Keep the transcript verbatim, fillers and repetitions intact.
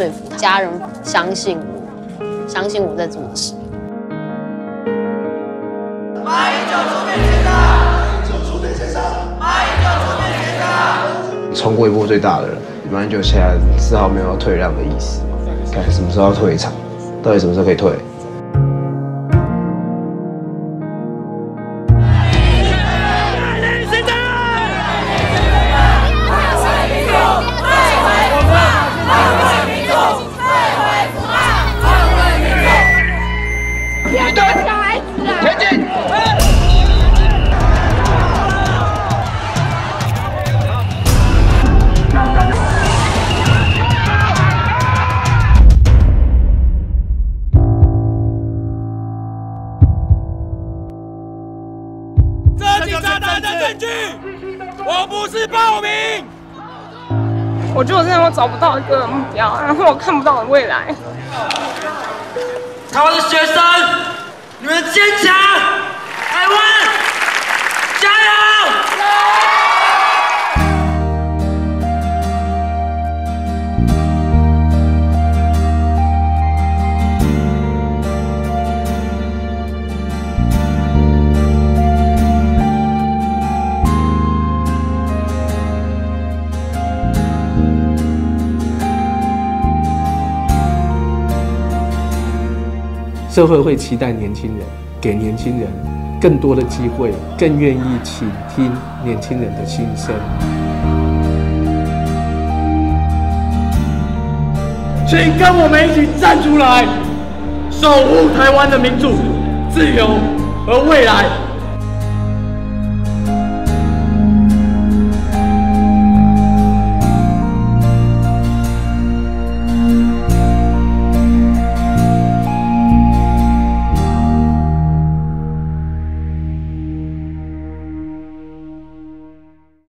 说服家人相信我，相信我在做的事。 马英九出面协商，马英九出面协商，马英九出面协商。 冲过一波最大的人，马英九现在丝毫没有要退让的意思。看什么时候要退场，到底什么时候可以退？ 这警察单的证据，我不是暴民。 我觉得我真的我找不到一个目标，然后我看不到我的未来。 台湾的学生，你们坚强！台湾，加油！ 社会会期待年轻人，给年轻人更多的机会，更愿意倾听年轻人的心声。 请跟我们一起站出来，守护台湾的民主、自由和未来。